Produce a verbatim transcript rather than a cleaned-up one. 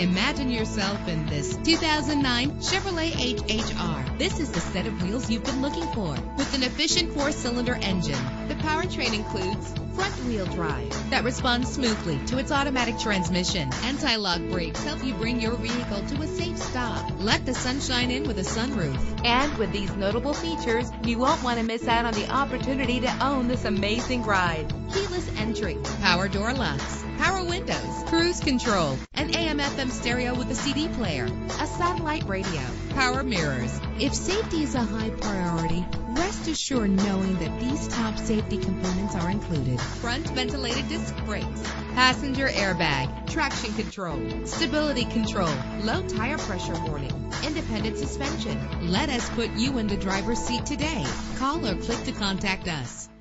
Imagine yourself in this two thousand nine Chevrolet H H R. This is the set of wheels you've been looking for. With an efficient four-cylinder engine, the powertrain includes front-wheel drive that responds smoothly to its automatic transmission. Anti-lock brakes help you bring your vehicle to a safe stop. Let the sunshine in with a sunroof. And with these notable features, you won't want to miss out on the opportunity to own this amazing ride. Keyless entry, power door locks, power windows, cruise control, an A M F M stereo with a C D player, a satellite radio, power mirrors. If safety is a high priority, rest assured knowing that these top safety components are included. Front ventilated disc brakes, passenger airbag, traction control, stability control, low tire pressure warning, independent suspension. Let us put you in the driver's seat today. Call or click to contact us.